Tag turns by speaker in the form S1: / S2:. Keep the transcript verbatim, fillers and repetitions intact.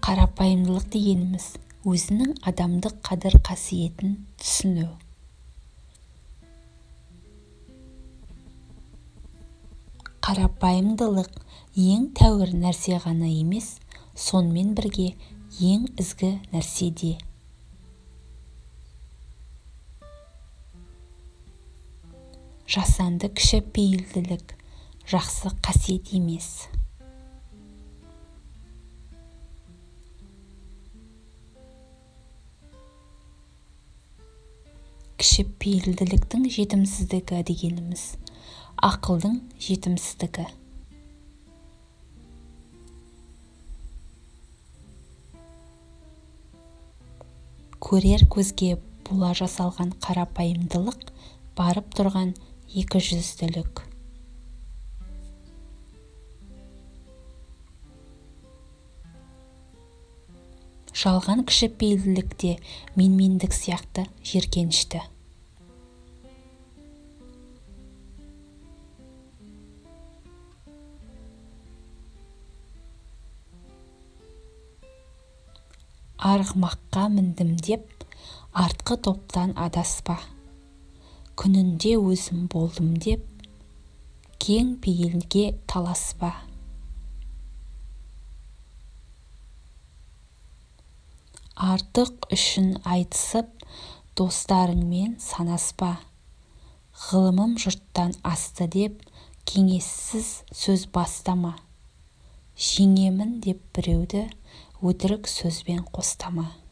S1: Қарапайымдылық дегеніміз өзінің адамдық қадір қасиетін түсіну. Қарапайымдылық ең тәуір нәрсе ғана емес, сонымен бірге ең ізгі нәрсе де. Жасанды кішіпейілділік жақсы қасиет емес. Кішіпейілділіктің жетімсіздігі дегеніміз ақылдың жетімсіздігі. Көрер көзге бола жасалған қарапайымдылық барып тұрған екі жүзділік. Жалған кішіпейілділікте менмендік сияқты жеркенішті. Арғымаққа міндім деп, артқы топтан адаспа. Күнінде өзім болдым деп, кең пейілге таласпа. Артық үшін айтысып, достарыңмен санаспа. Ғылымым жұрттан асты деп, кеңессіз сөз бастама. Жеңемін деп біреуді өтірік сөзбен қостама.